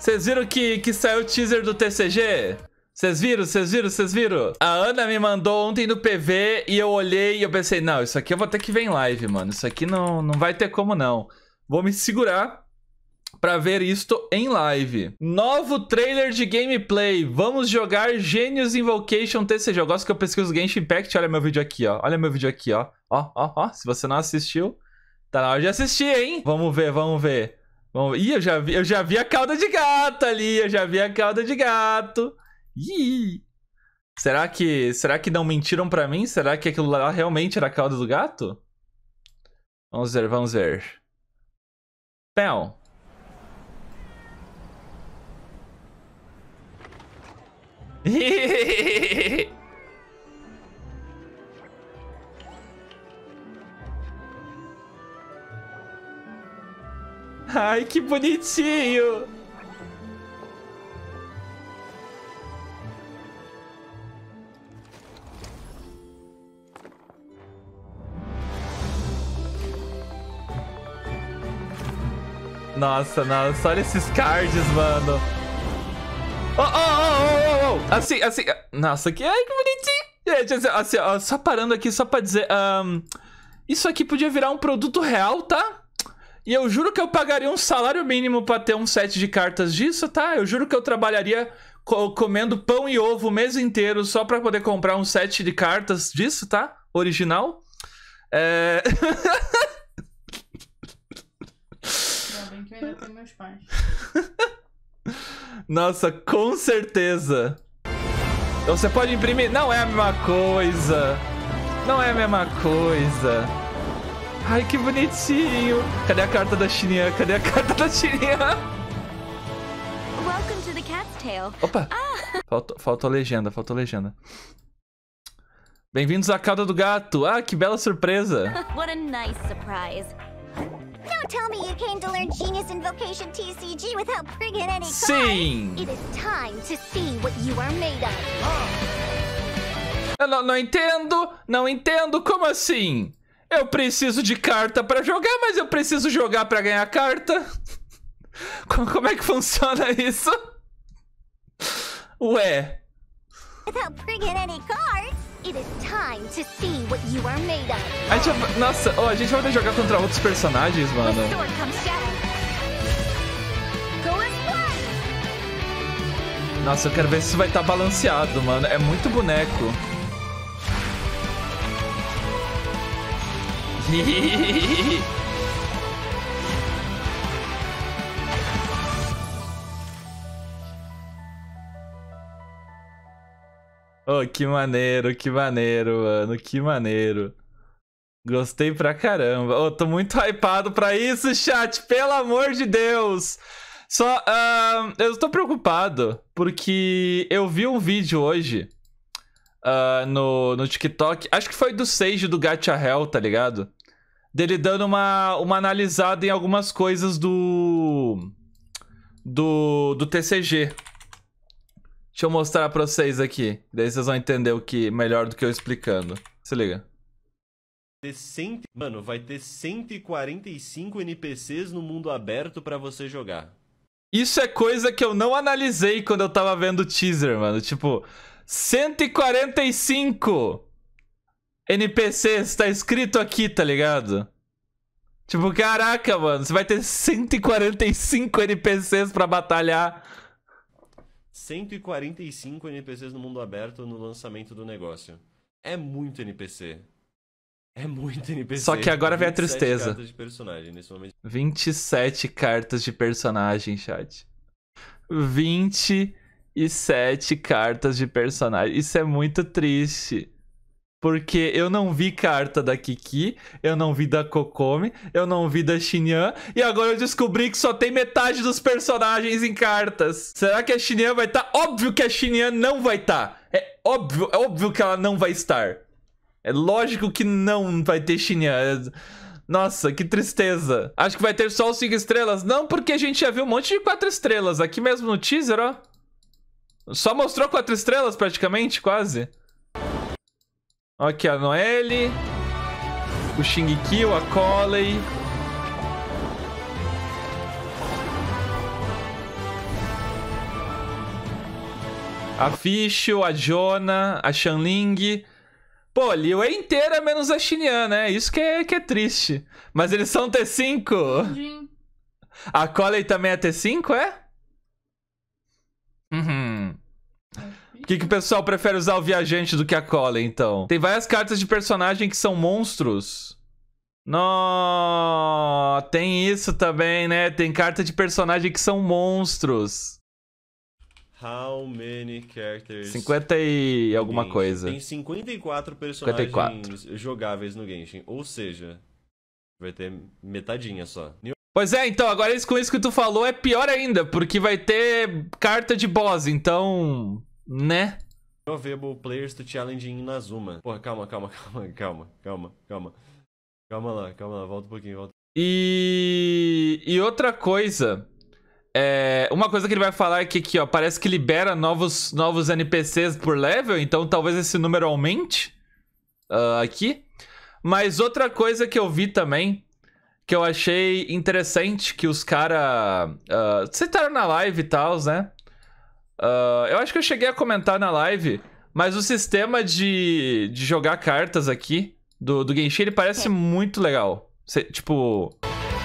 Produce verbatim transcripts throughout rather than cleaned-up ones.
Vocês viram que, que saiu o teaser do T C G? Vocês viram? Vocês viram? Vocês viram? A Ana me mandou ontem no P V e eu olhei e eu pensei, não, isso aqui eu vou ter que ver em live, mano. Isso aqui não, não vai ter como não. Vou me segurar pra ver isto em live. Novo trailer de gameplay. Vamos jogar Genius Invocation T C G. Eu gosto que eu pesquiso Genshin Impact. Olha meu vídeo aqui, ó. Olha meu vídeo aqui, ó. Ó, ó, ó. Se você não assistiu, tá na hora de assistir, hein? Vamos ver, vamos ver. Vamos... Ih, eu já, vi, eu já vi a cauda de gato ali. Eu já vi a cauda de gato. Ih. Será que, será que não mentiram pra mim? Será que aquilo lá realmente era a cauda do gato? Vamos ver, vamos ver. Pão. Ai, que bonitinho. Nossa, nossa, olha esses cards, mano. Oh, oh, oh, oh, oh, oh. Assim, assim. Nossa, que. Ai, que bonitinho. Gente, assim, assim, ó, só parando aqui, só pra dizer. Um, isso aqui podia virar um produto real, tá? E eu juro que eu pagaria um salário mínimo pra ter um set de cartas disso, tá? Eu juro que eu trabalharia co comendo pão e ovo o mês inteiro só pra poder comprar um set de cartas disso, tá? Original. É. Ainda bem que eu ainda tenho meus pais. Nossa, com certeza. Então você pode imprimir. Não é a mesma coisa. Não é a mesma coisa. Ai, que bonitinho. Cadê a carta da Xinyan? Cadê a carta da Xinyan? Opa. Faltou, faltou legenda, faltou legenda. Bem-vindos à cauda do gato. Ah, que bela surpresa. What a nice surprise. Don't tell me you came to learn Genius Invocation T C G without bringing any cards. Sim. It is time to see what you are made of. Eu não, não entendo, não entendo. Como assim? Eu preciso de carta pra jogar, mas eu preciso jogar pra ganhar carta. Como é que funciona isso? Ué. Without bringing any cards, it is time to see what you are made of. A gente vai... Nossa, oh, a gente vai poder jogar contra outros personagens, mano. With sword comes shadow. Go and play. Nossa, eu quero ver se isso vai estar balanceado, mano. É muito boneco. Oh, que maneiro, que maneiro, mano. Que maneiro. Gostei pra caramba. Oh, tô muito hypado pra isso, chat. Pelo amor de Deus. Só, uh, eu tô preocupado porque eu vi um vídeo hoje uh, no, no TikTok. Acho que foi do Sage do Gacha Hell, tá ligado? Dele dando uma, uma analisada em algumas coisas do... Do, do T C G. Deixa eu mostrar pra vocês aqui. Daí vocês vão entender o que melhor do que eu explicando. Se liga. Mano, vai ter cento e quarenta e cinco N P Cs no mundo aberto pra você jogar. Isso é coisa que eu não analisei quando eu tava vendo o teaser, mano. Tipo, cento e quarenta e cinco N P Cs, tá escrito aqui, tá ligado? Tipo, caraca, mano. Você vai ter cento e quarenta e cinco N P Cs pra batalhar. cento e quarenta e cinco N P Cs no mundo aberto no lançamento do negócio. É muito N P C. É muito N P C. Só que agora vem a tristeza. cartas de personagem nesse momento. vinte e sete cartas de personagem, chat. vinte e sete cartas de personagem. Isso é muito triste. Porque eu não vi carta da Kiki, eu não vi da Kokomi, eu não vi da Xinyan, e agora eu descobri que só tem metade dos personagens em cartas. Será que a Xinyan vai estar? Tá? Óbvio que a Xinyan não vai estar. Tá. É óbvio, é óbvio que ela não vai estar. É lógico que não vai ter Xinyan. Nossa, que tristeza. Acho que vai ter só os cinco estrelas. Não, porque a gente já viu um monte de quatro estrelas. Aqui mesmo no teaser, ó. Só mostrou quatro estrelas praticamente, quase. Aqui a Noelle, o Shingeki, a Collei. A Fischl, a Jonah, a Xiangling. Pô, a Liu é inteira menos a Xinyan, né? Isso que é, que é triste. Mas eles são T cinco? Jin. A Collei também é T cinco, é? Uhum. Por que, que o pessoal prefere usar o Viajante do que a Collei, então? Tem várias cartas de personagem que são monstros. Nó, tem isso também, né? Tem carta de personagem que são monstros. How many characters? cinquenta e alguma Genshin? coisa. Tem cinquenta e quatro personagens cinquenta e quatro. jogáveis no Genshin. Ou seja, vai ter metadinha só. Pois é, então, agora isso, com isso que tu falou é pior ainda, porque vai ter carta de boss, então... Né? Available players to challenge in Inazuma. Porra, calma, calma, calma, calma, calma, calma. Calma lá, calma lá, volta um pouquinho, volta. E... E outra coisa... É... Uma coisa que ele vai falar é que aqui, ó, parece que libera novos, novos N P Cs por level, então talvez esse número aumente uh, aqui. Mas outra coisa que eu vi também, que eu achei interessante, que os caras uh, citaram na live e tal, né? Uh, eu acho que eu cheguei a comentar na live, mas o sistema de, de jogar cartas aqui do, do Genshin, ele parece muito legal. Cê, tipo...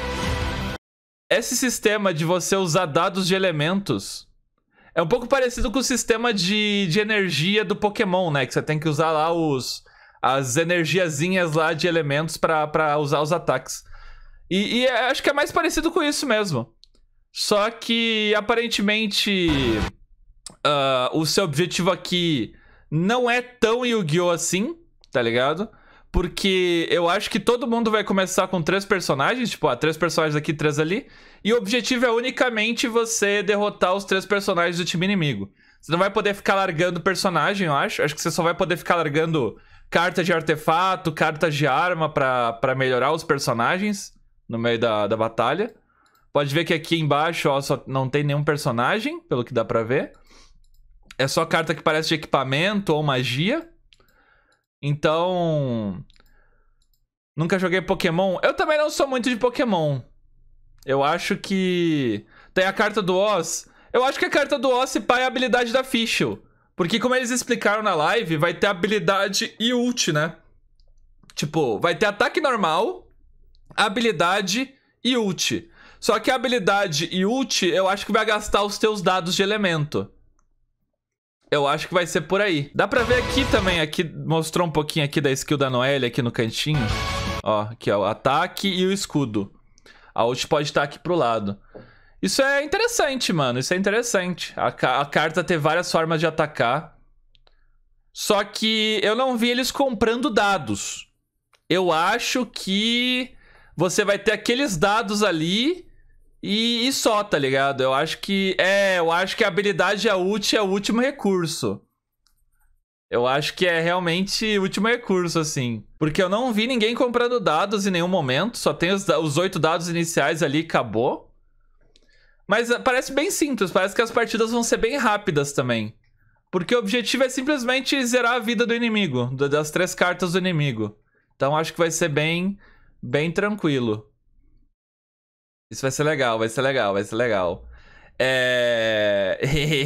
Esse sistema de você usar dados de elementos é um pouco parecido com o sistema de, de energia do Pokémon, né? Que você tem que usar lá os, as energiazinhas lá de elementos pra, pra usar os ataques. E, e acho que é mais parecido com isso mesmo. Só que, aparentemente... Uh, o seu objetivo aqui não é tão Yu-Gi-Oh! Assim, tá ligado? Porque eu acho que todo mundo vai começar com três personagens, tipo, ah, três personagens aqui, três ali. E o objetivo é unicamente você derrotar os três personagens do time inimigo. Você não vai poder ficar largando personagem, eu acho. Acho que você só vai poder ficar largando cartas de artefato, cartas de arma pra, pra melhorar os personagens no meio da, da batalha. Pode ver que aqui embaixo, ó, só não tem nenhum personagem, pelo que dá pra ver. É só carta que parece de equipamento ou magia. Então... Nunca joguei Pokémon. Eu também não sou muito de Pokémon. Eu acho que... Tem a carta do Oz. Eu acho que a carta do Oz se pá é a habilidade da Fischl. Porque como eles explicaram na live, vai ter habilidade e ult, né? Tipo, vai ter ataque normal, habilidade e ult. Só que a habilidade e ult, eu acho que vai gastar os teus dados de elemento. Eu acho que vai ser por aí. Dá pra ver aqui também, aqui mostrou um pouquinho aqui da skill da Noelle aqui no cantinho. Ó, aqui ó, o ataque e o escudo. A ult pode estar aqui pro lado. Isso é interessante, mano, isso é interessante. A, ca a carta ter várias formas de atacar. Só que eu não vi eles comprando dados. Eu acho que você vai ter aqueles dados ali... E, e só, tá ligado? Eu acho que... É, eu acho que a habilidade e a ult é o último recurso. Eu acho que é realmente o último recurso, assim. Porque eu não vi ninguém comprando dados em nenhum momento. Só tem os, os oito dados iniciais ali e acabou. Mas parece bem simples. Parece que as partidas vão ser bem rápidas também. Porque o objetivo é simplesmente zerar a vida do inimigo. Das três cartas do inimigo. Então acho que vai ser bem, bem tranquilo. Isso vai ser legal, vai ser legal, vai ser legal. É...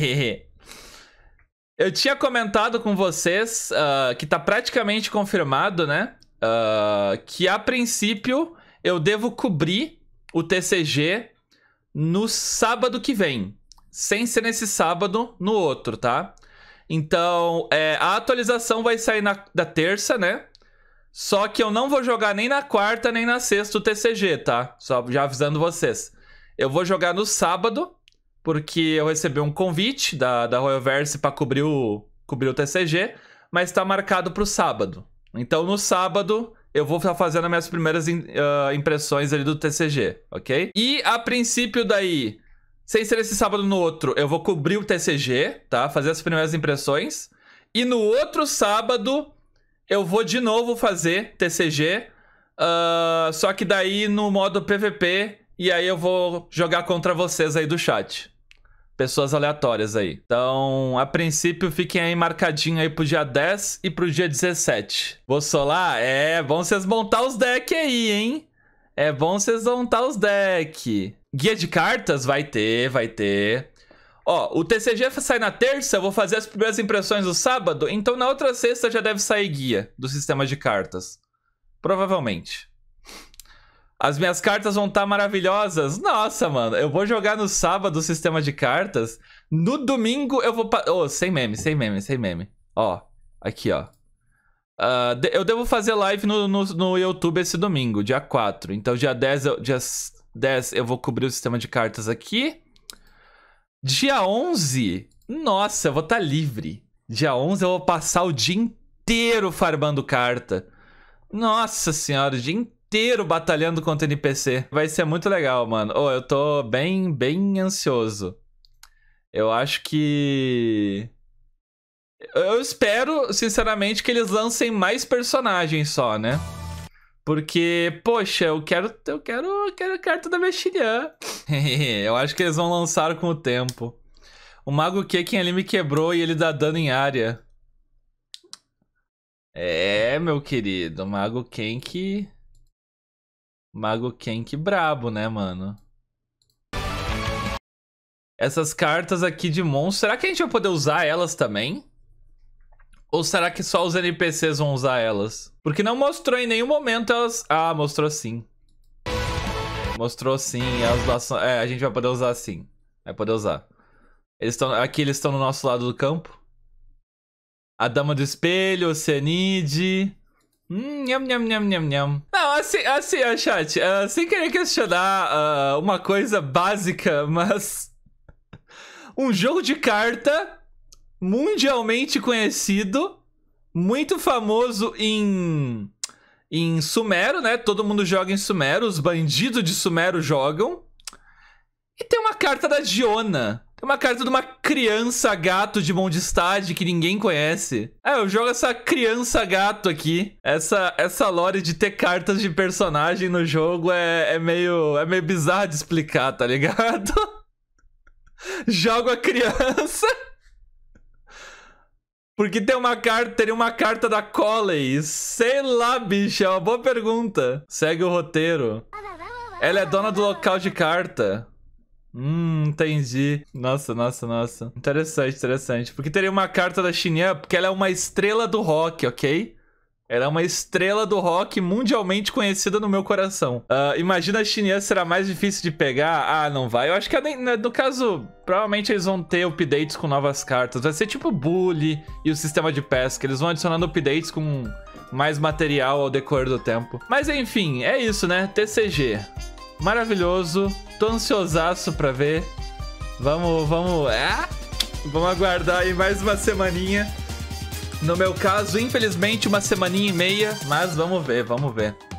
Eu tinha comentado com vocês uh, que tá praticamente confirmado, né? Uh, que a princípio eu devo cobrir o T C G no sábado que vem. Sem ser nesse sábado, no outro, tá? Então, é, a atualização vai sair na, da terça, né? Só que eu não vou jogar nem na quarta, nem na sexta o T C G, tá? Só já avisando vocês. Eu vou jogar no sábado, porque eu recebi um convite da, da Royalverse pra cobrir o, cobrir o T C G, mas tá marcado pro sábado. Então, no sábado, eu vou estar fazendo as minhas primeiras uh, impressões ali do T C G, ok? E, a princípio daí, sem ser esse sábado no outro, eu vou cobrir o T C G, tá? Fazer as primeiras impressões. E no outro sábado... eu vou de novo fazer T C G, uh, só que daí no modo P V P, e aí eu vou jogar contra vocês aí do chat. Pessoas aleatórias aí. Então, a princípio, fiquem aí marcadinho aí pro dia dez e pro dia dezessete. Vou solar? É bom vocês montar os decks aí, hein? É bom vocês montar os decks. Guia de cartas? Vai ter, vai ter. Ó, o T C G sai na terça, eu vou fazer as primeiras impressões no sábado, então na outra sexta já deve sair guia do sistema de cartas. Provavelmente. As minhas cartas vão estar maravilhosas. Nossa, mano, eu vou jogar no sábado o sistema de cartas. No domingo eu vou... Oh, sem meme, sem meme, sem meme. Ó, aqui, ó. Uh, eu devo fazer live no, no, no YouTube esse domingo, dia quatro. Então dia dez, eu, dia dez eu vou cobrir o sistema de cartas aqui. Dia onze, nossa, eu vou estar livre. Dia onze eu vou passar o dia inteiro farmando carta. Nossa senhora, o dia inteiro batalhando contra N P C. Vai ser muito legal, mano. Oh, eu tô bem, bem ansioso. Eu acho que... Eu espero, sinceramente, que eles lancem mais personagens só, né? Porque, poxa, eu quero, eu quero, eu quero a carta da Mexilhã. Eu acho que eles vão lançar com o tempo. O Mago Kekin ali me quebrou e ele dá dano em área. É, meu querido, Mago Kenk... Mago Kenk brabo, né, mano? Essas cartas aqui de monstro, será que a gente vai poder usar elas também? Ou será que só os N P Cs vão usar elas? Porque não mostrou em nenhum momento elas... Ah, mostrou sim. Mostrou sim. Elas doação... É, a gente vai poder usar sim. Vai poder usar. Eles estão... Aqui eles estão no nosso lado do campo. A Dama do Espelho, o Cianide. Hum, nham, nham, nham, nham, nham. Não, assim, assim, chat. Uh, sem querer questionar uh, uma coisa básica, mas... Um jogo de carta... mundialmente conhecido, muito famoso em, em Sumero, né? Todo mundo joga em Sumero, os bandidos de Sumero jogam. E tem uma carta da Giona. Tem uma carta de uma criança gato de Mondstadt que ninguém conhece. É, eu jogo essa criança gato aqui. Essa, essa lore de ter cartas de personagem no jogo é, é, meio, é meio bizarro de explicar, tá ligado? Jogo a criança... Porque tem uma carta, teria uma carta da Colley. Sei lá, bicho, é uma boa pergunta. Segue o roteiro. Ela é dona do local de carta. Hum, entendi. Nossa, nossa, nossa. Interessante, interessante. Porque teria uma carta da Xinyan, porque ela é uma estrela do rock, ok? Ela é uma estrela do rock mundialmente conhecida no meu coração. Uh, imagina a Xinyan será mais difícil de pegar? Ah, não vai. Eu acho que no caso, provavelmente eles vão ter updates com novas cartas. Vai ser tipo Bully e o sistema de pesca. Eles vão adicionando updates com mais material ao decorrer do tempo. Mas enfim, é isso, né? T C G. Maravilhoso. Tô ansiosaço pra ver. Vamos, vamos... Ah! Vamos aguardar aí mais uma semaninha. No meu caso, infelizmente, uma semaninha e meia, mas vamos ver, vamos ver.